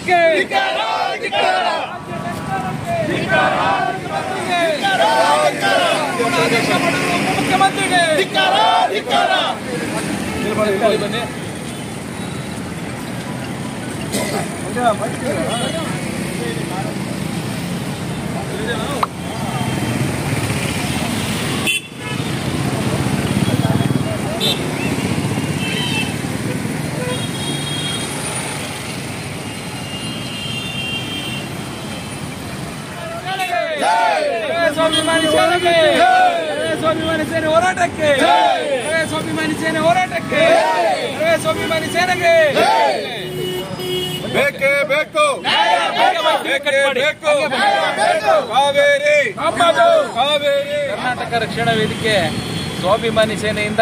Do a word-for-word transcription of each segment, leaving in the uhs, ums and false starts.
ಸರ್ಕಾರಕ್ಕೆ ಮುಖ್ಯಮಂತ್ರಿಗೆ ಬನ್ನಿ. ಸ್ವಾಭಿಮಾನಿ ಸೇನೆಗೆ, ಸ್ವಾಭಿಮಾನಿ ಸೇನೆ ಹೋರಾಟಕ್ಕೆ, ಸ್ವಾಭಿಮಾನಿ ಸೇನೆ ಹೋರಾಟಕ್ಕೆ, ಸ್ವಾಭಿಮಾನಿ ಸೇನೆಗೆ ಬೇಕೇ ಬೇಕು, ಬೇಕೇ ಬೇಕು. ಕಾವೇರಿ ಕಾವೇರಿ. ಕರ್ನಾಟಕ ರಕ್ಷಣಾ ವೇದಿಕೆ ಸ್ವಾಭಿಮಾನಿ ಸೇನೆಯಿಂದ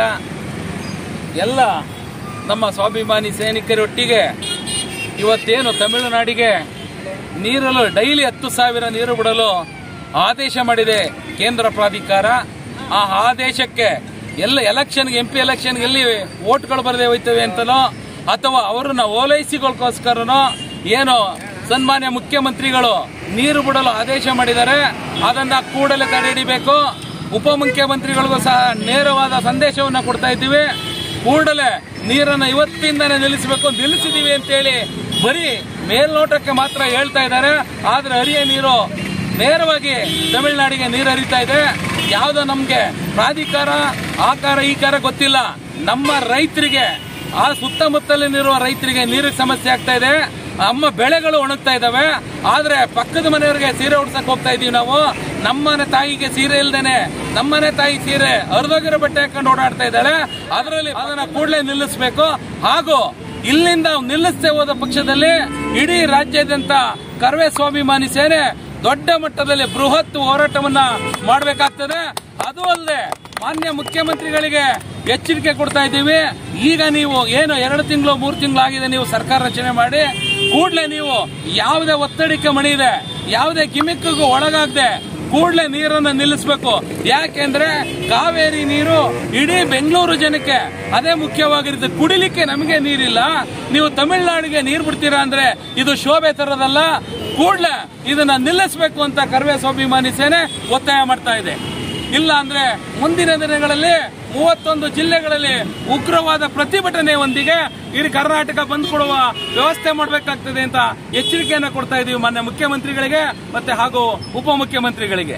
ಎಲ್ಲ ನಮ್ಮ ಸ್ವಾಭಿಮಾನಿ ಸೈನಿಕರೊಟ್ಟಿಗೆ ಇವತ್ತೇನು ತಮಿಳುನಾಡಿಗೆ ನೀರಲು ಡೈಲಿ ಹತ್ತು ಸಾವಿರ ನೀರು ಬಿಡಲು ಆದೇಶ ಮಾಡಿದೆ ಕೇಂದ್ರ ಪ್ರಾಧಿಕಾರ. ಆ ಆದೇಶಕ್ಕೆ ಎಲ್ಲ ಎಲೆಕ್ಷನ್ಗೆ ಎಂ ಪಿ ಎಲೆಕ್ಷನ್ಗೆ ಎಲ್ಲಿ ವೋಟ್ಗಳು ಬರದೆ ಹೋಯ್ತವೆ ಅಂತಲೋ ಅಥವಾ ಅವರನ್ನ ಓಲೈಸಿಗೋಸ್ಕರನೋ ಏನೋ ಸನ್ಮಾನ್ಯ ಮುಖ್ಯಮಂತ್ರಿಗಳು ನೀರು ಬಿಡಲು ಆದೇಶ ಮಾಡಿದ್ದಾರೆ. ಅದನ್ನ ಕೂಡಲೇ ತಡೆ ಹಿಡಿಬೇಕು. ಉಪಮುಖ್ಯಮಂತ್ರಿಗಳಿಗೂ ಸಹ ನೇರವಾದ ಸಂದೇಶವನ್ನು ಕೊಡ್ತಾ ಇದ್ದೀವಿ. ಕೂಡಲೇ ನೀರನ್ನು ಇವತ್ತಿಂದನೇ ನಿಲ್ಲಿಸಬೇಕು. ನಿಲ್ಲಿಸಿದೀವಿ ಅಂತೇಳಿ ಬರೀ ಮೇಲ್ನೋಟಕ್ಕೆ ಮಾತ್ರ ಹೇಳ್ತಾ ಇದ್ದಾರೆ. ಆದ್ರೆ ಹರಿಯ ನೀರು ನೇರವಾಗಿ ತಮಿಳುನಾಡಿಗೆ ನೀರು ಹರಿತಾ ಇದೆ. ಯಾವುದೋ ನಮ್ಗೆ ಪ್ರಾಧಿಕಾರ ಆಕಾರ ಈಕಾರ ಗೊತ್ತಿಲ್ಲ. ನಮ್ಮ ರೈತರಿಗೆ, ಆ ಸುತ್ತಮುತ್ತಲಿರುವ ರೈತರಿಗೆ ನೀರಿನ ಸಮಸ್ಯೆ ಆಗ್ತಾ ಇದೆ. ನಮ್ಮ ಬೆಳೆಗಳು ಒಣಗ್ತಾ ಇದಾವೆ. ಆದ್ರೆ ಪಕ್ಕದ ಮನೆಯವರಿಗೆ ಸೀರೆ ಉಡ್ಸಕ್ ಹೋಗ್ತಾ ಇದೀವಿ ನಾವು. ನಮ್ಮನೆ ತಾಯಿಗೆ ಸೀರೆ ಇಲ್ದೇನೆ ನಮ್ಮನೆ ತಾಯಿ ಸೀರೆ ಹರಿದೋಗಿರೋ ಬಟ್ಟೆ ಹಾಕೊಂಡು ಓಡಾಡ್ತಾ ಇದ್ದಾಳೆ. ಅದರಲ್ಲಿ ಅದನ್ನ ಕೂಡಲೇ ನಿಲ್ಲಿಸಬೇಕು. ಹಾಗೂ ಇಲ್ಲಿಂದ ನಿಲ್ಲಿಸದೆ ಹೋದ ಪಕ್ಷದಲ್ಲಿ ಇಡೀ ರಾಜ್ಯಾದ್ಯಂತ ಕರವೇ ಸ್ವಾಭಿಮಾನಿ ಸೇನೆ ದೊಡ್ಡ ಮಟ್ಟದಲ್ಲಿ ಬೃಹತ್ ಹೋರಾಟವನ್ನ ಮಾಡಬೇಕಾಗ್ತದೆ. ಅದು ಅಲ್ಲದೆ ಮಾನ್ಯ ಮುಖ್ಯಮಂತ್ರಿಗಳಿಗೆ ಎಚ್ಚರಿಕೆ ಕೊಡ್ತಾ ಇದ್ದೀವಿ. ಈಗ ನೀವು ಏನು ಎರಡು ತಿಂಗಳು ಮೂರು ತಿಂಗಳು ಆಗಿದೆ ನೀವು ಸರ್ಕಾರ ರಚನೆ ಮಾಡಿ, ಕೂಡಲೇ ನೀವು ಯಾವುದೇ ಒತ್ತಡಕ್ಕೆ ಮಣಿದೆ, ಯಾವುದೇ ಗಿಮಿಕ್ಗೂ ಒಳಗಾಗದೆ ಕೂಡಲೇ ನೀರನ್ನು ನಿಲ್ಲಿಸಬೇಕು. ಯಾಕೆಂದ್ರೆ ಕಾವೇರಿ ನೀರು ಇಡೀ ಬೆಂಗಳೂರು ಜನಕ್ಕೆ ಅದೇ ಮುಖ್ಯವಾಗಿರುತ್ತೆ. ಕುಡಿಲಿಕ್ಕೆ ನಮಗೆ ನೀರಿಲ್ಲ, ನೀವು ತಮಿಳುನಾಡಿಗೆ ನೀರು ಬಿಡ್ತೀರಾ ಅಂದ್ರೆ ಇದು ಶೋಭೆ ತರದಲ್ಲ. ಕೂಡಲೇ ಇದನ್ನ ನಿಲ್ಲಿಸಬೇಕು ಅಂತ ಕರವೇ ಸ್ವಾಭಿಮಾನಿ ಸೇನೆ ಒತ್ತಾಯ ಮಾಡ್ತಾ ಇದೆ. ಇಲ್ಲ ಅಂದ್ರೆ ಮುಂದಿನ ದಿನಗಳಲ್ಲಿ ಮೂವತ್ತೊಂದು ಜಿಲ್ಲೆಗಳಲ್ಲಿ ಉಗ್ರವಾದ ಪ್ರತಿಭಟನೆಯೊಂದಿಗೆ ಇಡೀ ಕರ್ನಾಟಕ ಬಂದ್ ಕೊಡುವ ವ್ಯವಸ್ಥೆ ಮಾಡಬೇಕಾಗ್ತದೆ ಅಂತ ಎಚ್ಚರಿಕೆಯನ್ನು ಕೊಡ್ತಾ ಇದೀವಿ ಮಾನ್ಯ ಮುಖ್ಯಮಂತ್ರಿಗಳಿಗೆ ಮತ್ತೆ ಹಾಗೂ ಉಪಮುಖ್ಯಮಂತ್ರಿಗಳಿಗೆ.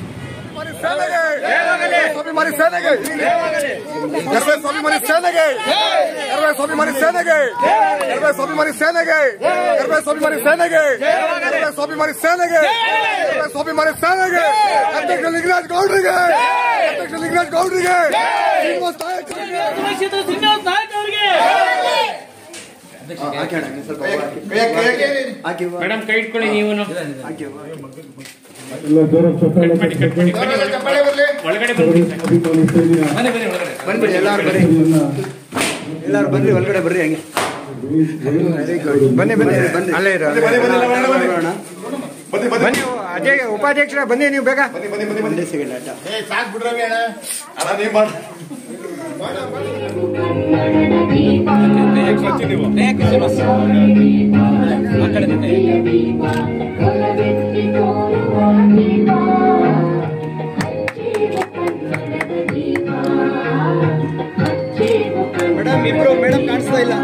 ಸ್ವಾಭಿಮಾನಿ ಸೇನೆಗೆ, ಸ್ವಾಭಿಮಾನಿ ಸೇನೆಗೆ, ಸ್ವಾಭಿಮಾನಿ ಸೇನೆಗೆ, ಸ್ವಾಭಿಮಾನಿ ಸೇನೆಗೆ, ಸ್ವಾಭಿಮಾನಿ ಸೇನೆಗೆ, ಸ್ವಾಭಿಮಾನಿ ಸೇನೆಗೆ, ಸ್ವಾಭಿಮಾನಿ ಸೇನೆಗೆ, ಅಧ್ಯಕ್ಷ ಲಿಂಗರಾಜ್ ಗೌಡ್ರಿಗೆ, ಅಧ್ಯಕ್ಷ ಲಿಂಗರಾಜ್ ಗೌಡ್ರಿಗೆ, ಮೇಡಮ್ ಕೈ ಇಟ್ಕೊಳ್ಳಿ. ನೀವು ಒಳಗಡೆ ಬನ್ನಿ, ಎಲ್ಲಾರು ಬರ್ರಿ, ಎಲ್ಲಾರು ಬನ್ನಿ, ಒಳಗಡೆ ಬರ್ರಿ. ಹಂಗೆ ಬನ್ನಿ ಬನ್ನಿ ಬನ್ನಿ, ಅಲ್ಲೇ ಇರೋ ಬನ್ನಿ. ಅಧ್ಯಕ್ಷ ಉಪಾಧ್ಯಕ್ಷರ ಬನ್ನಿ, ನೀವು ಬೇಗ ಒಂದೇ ಸೆಕೆಂಡ್ ಆಟ ಸಾಕ್ ಬಿಡ್ರವಿ ಅಣ್ಣ ನೀವು ಮಾಡಿ ಮೇಡಮ್. ಇಬ್ರು ಮೇಡಮ್ ಕಾಣಿಸ್ತಾ ಇಲ್ಲ.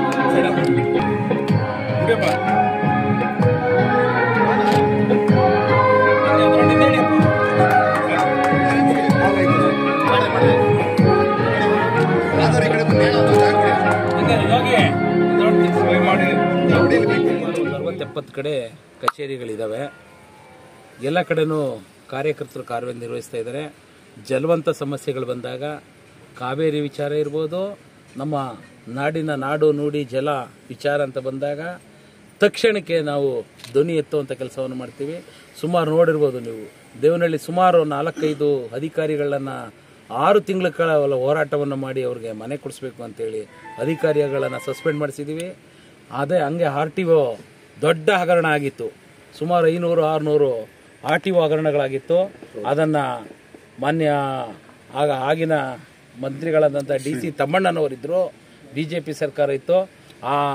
ಎಪ್ಪತ್ತು ಕಡೆ ಕಚೇರಿಗಳಿದಾವೆ. ಎಲ್ಲ ಕಡೆನೂ ಕಾರ್ಯಕರ್ತರು ಕಾರ್ಯನಿರ್ವಹಿಸ್ತಾ ಇದ್ದಾರೆ. ಜಲವಂತ ಸಮಸ್ಯೆಗಳು ಬಂದಾಗ ಕಾವೇರಿ ವಿಚಾರ ಇರ್ಬೋದು, ನಮ್ಮ ನಾಡಿನ ನಾಡು ನುಡಿ ಜಲ ವಿಚಾರ ಅಂತ ಬಂದಾಗ ತಕ್ಷಣಕ್ಕೆ ನಾವು ಧ್ವನಿ ಎತ್ತುವಂಥ ಕೆಲಸವನ್ನು ಮಾಡ್ತೀವಿ. ಸುಮಾರು ನೋಡಿರ್ಬೋದು ನೀವು, ದೇವನಹಳ್ಳಿ ಸುಮಾರು ನಾಲ್ಕೈದು ಅಧಿಕಾರಿಗಳನ್ನು ಆರು ತಿಂಗಳ ಕಾಲ ಹೋರಾಟವನ್ನು ಮಾಡಿ ಅವ್ರಿಗೆ ಮನೆ ಕೊಡಿಸ್ಬೇಕು ಅಂತೇಳಿ ಅಧಿಕಾರಿಗಳನ್ನು ಸಸ್ಪೆಂಡ್ ಮಾಡಿಸಿದ್ದೀವಿ. ಅದೇ ಹಂಗೆ ಆರ್ ಟಿ ಒ ದೊಡ್ಡ ಹಗರಣ ಆಗಿತ್ತು. ಸುಮಾರು ಐನೂರು ಆರುನೂರು ಆರ್ ಟಿ ಒ ಹಗರಣಗಳಾಗಿತ್ತು. ಅದನ್ನು ಮಾನ್ಯ ಆಗ ಆಗಿನ ಮಂತ್ರಿಗಳಾದಂಥ ಡಿ ಸಿ ತಮ್ಮಣ್ಣನವರಿದ್ದರು, ಬಿ ಜೆ ಪಿ ಸರ್ಕಾರ ಇತ್ತು. ಆ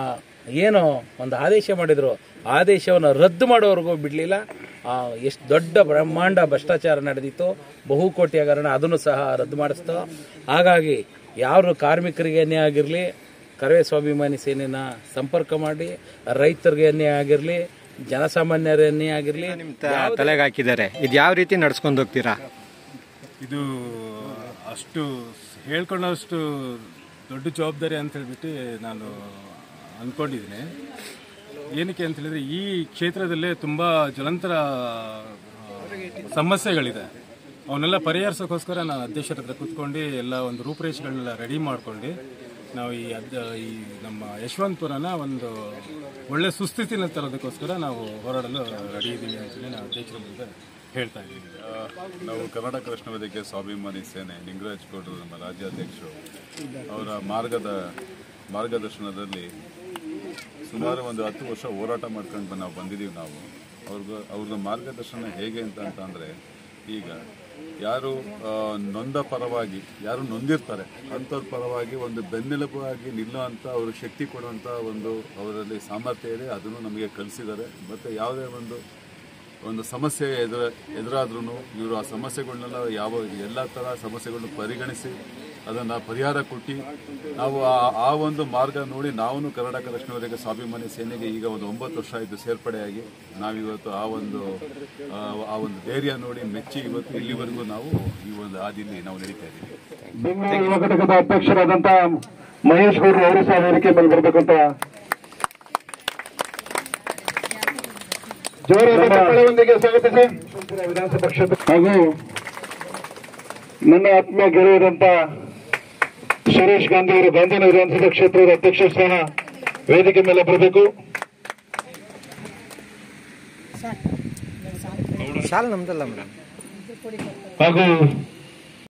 ಏನು ಒಂದು ಆದೇಶ ಮಾಡಿದ್ರು ಆದೇಶವನ್ನು ರದ್ದು ಮಾಡೋವರೆಗೂ ಬಿಡಲಿಲ್ಲ. ಎಷ್ಟು ದೊಡ್ಡ ಬ್ರಹ್ಮಾಂಡ ಭ್ರಷ್ಟಾಚಾರ ನಡೆದಿತ್ತು, ಬಹುಕೋಟಿ ಹಗರಣ, ಅದನ್ನು ಸಹ ರದ್ದು ಮಾಡಿಸ್ತು. ಹಾಗಾಗಿ ಯಾರು ಕಾರ್ಮಿಕರಿಗೆ ಅನ್ಯಾಯ ಆಗಿರಲಿ, ಕರವೇ ಸ್ವಾಭಿಮಾನಿ ಸೇನೆನ ಸಂಪರ್ಕ ಮಾಡಿ, ರೈತರಿಗೆ ಅನ್ಯಾಯ ಆಗಿರಲಿ, ಜನಸಾಮಾನ್ಯರ ಅನ್ಯಾಯ ಆಗಿರಲಿ ತಲೆಗೆ ಹಾಕಿದ್ದಾರೆ. ಇದು ಯಾವ ರೀತಿ ನಡ್ಸ್ಕೊಂಡು ಹೋಗ್ತೀರಾ? ಇದು ಅಷ್ಟು ಹೇಳ್ಕೊಂಡಷ್ಟು ದೊಡ್ಡ ಜವಾಬ್ದಾರಿ ಅಂತ ಹೇಳ್ಬಿಟ್ಟು ನಾನು ಅಂದ್ಕೊಂಡಿದ್ದೀನಿ. ಏನಕ್ಕೆ ಅಂತ ಹೇಳಿದ್ರೆ ಈ ಕ್ಷೇತ್ರದಲ್ಲೇ ತುಂಬ ಜಲಂತರ ಸಮಸ್ಯೆಗಳಿದೆ. ಅವನ್ನೆಲ್ಲ ಪರಿಹರಿಸೋಕ್ಕೋಸ್ಕರ ನಾನು ಅಧ್ಯಕ್ಷರ ಹತ್ರ ಕೂತ್ಕೊಂಡು ಎಲ್ಲ ಒಂದು ರೂಪರೇಷೆಗಳನ್ನೆಲ್ಲ ರೆಡಿ ಮಾಡ್ಕೊಂಡು ನಾವು ಈ ಅದ ಈ ನಮ್ಮ ಯಶವಂತಪುರನ ಒಂದು ಒಳ್ಳೆ ಸುಸ್ಥಿತಿನ ತರೋದಕ್ಕೋಸ್ಕರ ನಾವು ಹೋರಾಡಲು ರೆಡಿ ಇದ್ದೀವಿ ಅಂತಲೇ ನಾವು ಅಧ್ಯಕ್ಷರ ಮುಂದೆ ಹೇಳ್ತಾ ಇದ್ದೀವಿ. ನಾವು ಕರ್ನಾಟಕ ಕೃಷ್ಣ ವೇದಿಕೆ ಸ್ವಾಭಿಮಾನಿ ಸೇನೆ ಲಿಂಗರಾಜ್ ಗೌಡರು ನಮ್ಮ ರಾಜ್ಯಾಧ್ಯಕ್ಷರು ಅವರ ಮಾರ್ಗದ ಮಾರ್ಗದರ್ಶನದಲ್ಲಿ ಸುಮಾರು ಒಂದು ಹತ್ತು ವರ್ಷ ಹೋರಾಟ ಮಾಡ್ಕೊಂಡು ನಾವು ಬಂದಿದ್ದೀವಿ. ನಾವು ಅವ್ರಿಗೆ ಅವ್ರದ್ದು ಮಾರ್ಗದರ್ಶನ ಹೇಗೆ ಅಂತ ಅಂತಂದರೆ, ಈಗ ಯಾರು ನೊಂದ ಪರವಾಗಿ ಯಾರು ನೊಂದಿರ್ತಾರೆ ಅಂಥವ್ರ ಪರವಾಗಿ ಒಂದು ಬೆನ್ನೆಲುಬಾಗಿ ನಿಲ್ಲುವಂಥ ಅವ್ರ ಶಕ್ತಿ ಕೊಡುವಂಥ ಒಂದು ಅವರಲ್ಲಿ ಸಾಮರ್ಥ್ಯ ಇದೆ. ಅದನ್ನು ನಮಗೆ ಕಲಿಸಿದ್ದಾರೆ. ಮತ್ತು ಯಾವುದೇ ಒಂದು ಒಂದು ಸಮಸ್ಯೆ ಎದುರ ಎದುರಾದ್ರೂ ಇವರು ಆ ಸಮಸ್ಯೆಗಳನ್ನೆಲ್ಲ ಯಾವ ಎಲ್ಲ ಥರ ಸಮಸ್ಯೆಗಳನ್ನು ಪರಿಗಣಿಸಿ ಅದನ್ನು ಪರಿಹಾರ ಕೊಟ್ಟು ನಾವು ಆ ಒಂದು ಮಾರ್ಗ ನೋಡಿ ನಾವು ಕರ್ನಾಟಕ ಕೃಷ್ಣ ವೇದಿಕೆ ಸ್ವಾಭಿಮಾನಿ ಸೇನೆಗೆ ಈಗ ಒಂದು ಒಂಬತ್ತು ವರ್ಷ ಆಯಿತು ಸೇರ್ಪಡೆಯಾಗಿ. ನಾವಿವತ್ತು ಆ ಒಂದು ಆ ಒಂದು ಧೈರ್ಯ ನೋಡಿ ಮೆಚ್ಚಿ ಇವತ್ತು ಇಲ್ಲಿವರೆಗೂ ನಾವು ಈ ಒಂದು ಹಾದಿಯಲ್ಲಿ ನಾವು ನಡೀತಾ ಇದ್ದೀವಿ. ಬೆಂಗಳೂರು ಯುವ ಘಟಕದ ಅಧ್ಯಕ್ಷರಾದಂಥ ಮಹೇಶ್ ಗೌಡರು ಅವರು ಸಹ ವೇದಿಕೆ ಮೇಲೆ ಬರಬೇಕಂತ ಜೋರಾದ ಚಪ್ಪಾಳೆಯೊಂದಿಗೆ ಸ್ವಾಗತಿಸಿ. ವಿಧಾನಸಭಾ ಕ್ಷೇತ್ರ ಹಾಗೂ ನನ್ನ ಆತ್ಮೀಯ ಗೆಳೆಯರಂತ ಸುರೇಶ್ ಗಾಂಧಿ ಅವರು ಗಾಂಧಿನಗರ ವಿಧಾನಸಭಾ ಕ್ಷೇತ್ರದ ಅಧ್ಯಕ್ಷರು ಸಹ ವೇದಿಕೆ ಮೇಲೆ ಬರಬೇಕು. ಸಾಲ ನಮ್ದಲ್ಲ ಮೇಡಮ್. ಹಾಗೂ